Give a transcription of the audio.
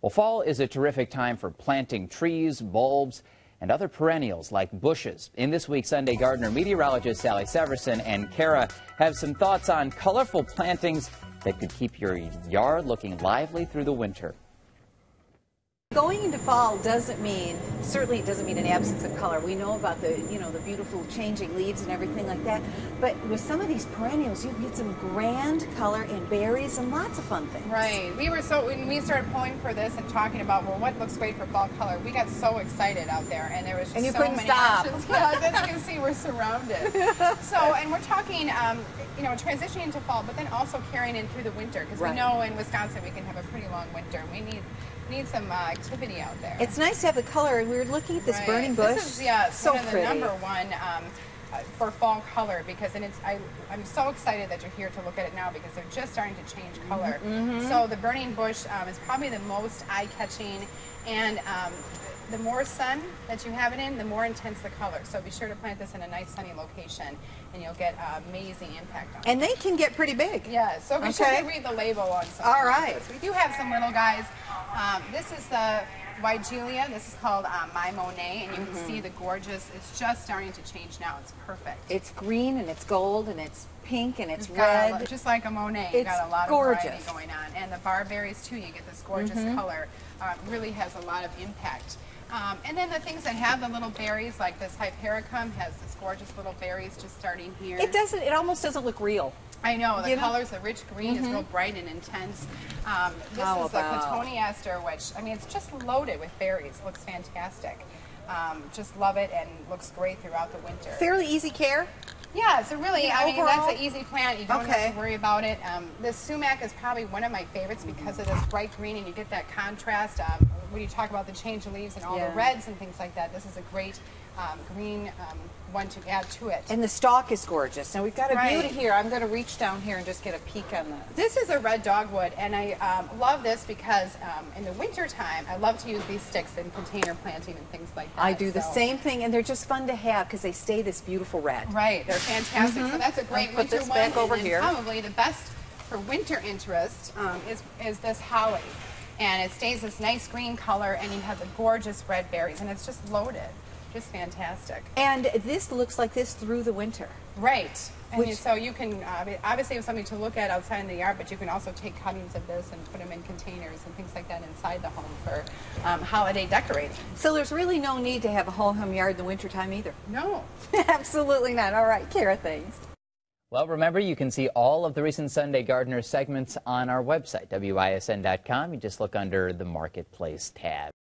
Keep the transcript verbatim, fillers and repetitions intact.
Well, fall is a terrific time for planting trees, bulbs, and other perennials like bushes. In this week's Sunday Gardener, meteorologist Sally Severson and Kara have some thoughts on colorful plantings that could keep your yard looking lively through the winter. Going into fall doesn't mean, certainly it doesn't mean an absence of color. We know about the, you know, the beautiful changing leaves and everything like that. But with some of these perennials, you get some grand color and berries and lots of fun things. Right. We were so, when we started pulling for this and talking about, well, what looks great for fall color, we got so excited out there, and there was just and you so couldn't many stop. options. Yeah, as you can see, we're surrounded. So, and we're talking, um, you know, transitioning into fall, but then also carrying in through the winter, because right. we know in Wisconsin we can have a pretty long winter. We need need some uh, activity out there. It's nice to have the color. We were looking at this right. burning bush. This is, yeah, so one of the pretty. number one um, uh, for fall color, because and it's I, I'm so excited that you're here to look at it now, because they're just starting to change color. Mm-hmm. So the burning bush um, is probably the most eye-catching, and um, the more sun that you have it in, the more intense the color. So be sure to plant this in a nice sunny location, and you'll get uh, amazing impact on it. And they can get pretty big. Yeah, so be okay. sure to read the label on some. All right. We do have some little guys. Um, this is the Wigelia. This is called um, My Monet, and you mm-hmm. can see the gorgeous. It's just starting to change now. It's perfect. It's green and it's gold and it's pink and it's You've got red. A, just like a Monet. It's you got a lot gorgeous. of variety going on, and the barberries too. You get this gorgeous mm-hmm. color. Uh, really has a lot of impact. Um, and then the things that have the little berries, like this Hypericum, has this gorgeous little berries just starting here. It doesn't. It almost doesn't look real. I know, the you colors, know? the rich green mm-hmm. is real bright and intense. Um, this How is about? the Cotoneaster, which, I mean, it's just loaded with berries. Looks fantastic. Um, just love it, and looks great throughout the winter. Fairly easy care? Yeah, so really, yeah, I mean, overall? that's an easy plant. You don't okay. have to worry about it. Um, this sumac is probably one of my favorites because of this bright green, and you get that contrast. Um, when you talk about the change of leaves and all yeah. the reds and things like that, this is a great um, green um, one to add to it. And the stalk is gorgeous. Now we've got a right. beauty here. I'm going to reach down here and just get a peek on this. This is a red dogwood, and I um, love this because um, in the winter time, I love to use these sticks in container planting and things like that. I do the so. same thing, and they're just fun to have because they stay this beautiful red. Right, they're fantastic. Mm-hmm. So that's a great I'll winter put this one. back over and here. Probably the best for winter interest um, is is this holly, and it stays this nice green color, and it has a gorgeous red berries, and it's just loaded. Just fantastic. And this looks like this through the winter. Right. And Which, you, so you can, uh, obviously have something to look at outside in the yard, but you can also take cuttings of this and put them in containers and things like that inside the home for um, holiday decorating. So there's really no need to have a whole home yard in the wintertime either. No. Absolutely not. All right, Kara, thanks. Well, remember, you can see all of the recent Sunday Gardener segments on our website, W I S N dot com. You just look under the Marketplace tab.